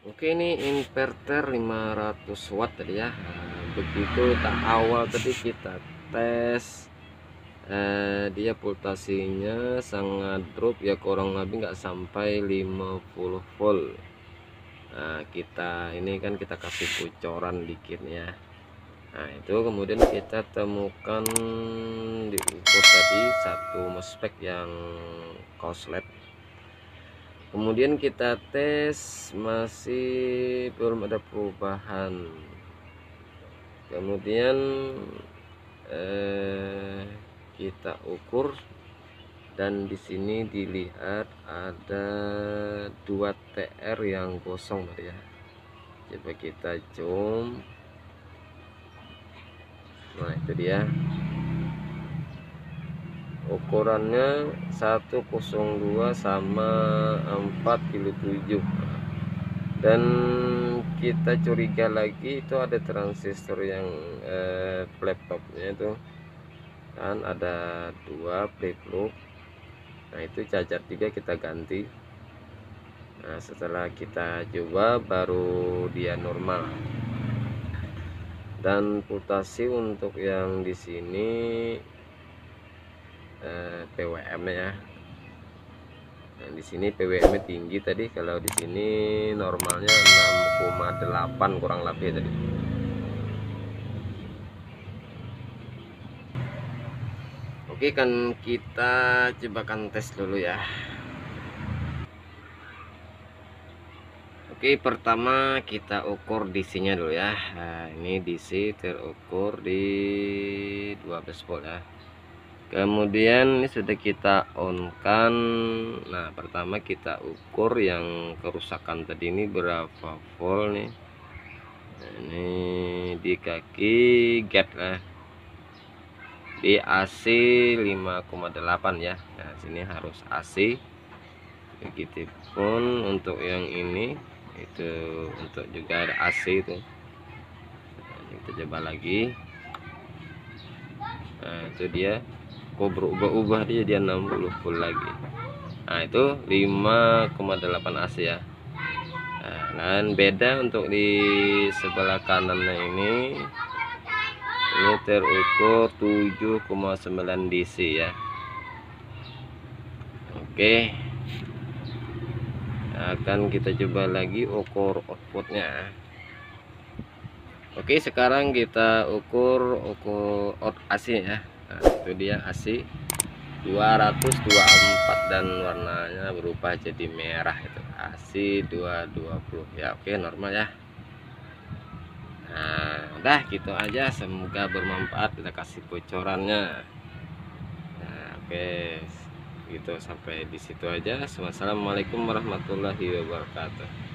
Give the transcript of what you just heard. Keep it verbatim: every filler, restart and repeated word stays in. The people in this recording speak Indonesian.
Oke, ini inverter lima ratus watt tadi ya. Nah, begitu tak awal tadi kita tes, eh, dia voltasenya sangat drop ya, kurang lebih nggak sampai lima puluh volt. Nah, kita ini kan kita kasih bocoran dikit ya. Nah, itu kemudian kita temukan diukur tadi satu MOSFET yang korslet. Kemudian kita tes masih belum ada perubahan. Kemudian eh, kita ukur dan di sini dilihat ada dua T R yang kosong tadi ya. Coba kita zoom. Nah, itu dia. Ukurannya seratus dua sama empat koma tujuh, dan kita curiga lagi itu ada transistor yang eh, laptopnya itu kan ada dua flip loop. Nah, itu cacat tiga kita ganti. Nah, setelah kita coba baru dia normal. Dan voltasi untuk yang di sini eh, P W M ya. Nah, di sini P W M tinggi tadi, kalau di sini normalnya enam koma delapan kurang lebih tadi. Oke, kan kita cobakan tes dulu ya. Oke, pertama kita ukur D C-nya dulu ya. Nah, ini D C terukur di dua belas volt ya. Kemudian ini sudah kita on kan. Nah, pertama kita ukur yang kerusakan tadi ini berapa volt nih. Nah, ini di kaki gate lah, di A C lima koma delapan ya. Nah, sini harus A C. Begitupun untuk yang ini, itu untuk juga ada A C itu. Nah, kita coba lagi. Nah, itu dia kok berubah-ubah dia dia enam puluh volt lagi. Nah, itu lima koma delapan A C ya. Nah, dan beda untuk di sebelah kanannya ini ini terukur tujuh koma sembilan D C ya. Oke, akan kita coba lagi ukur outputnya. Oke, sekarang kita ukur ukur out A C ya. Nah, itu dia A C dua ratus dua puluh empat dan warnanya berubah jadi merah, itu A C dua ratus dua puluh ya. Oke, normal ya. Nah, udah gitu aja, semoga bermanfaat, kita kasih bocorannya. Nah, oke, gitu sampai di situ aja. Wassalamualaikum warahmatullahi wabarakatuh.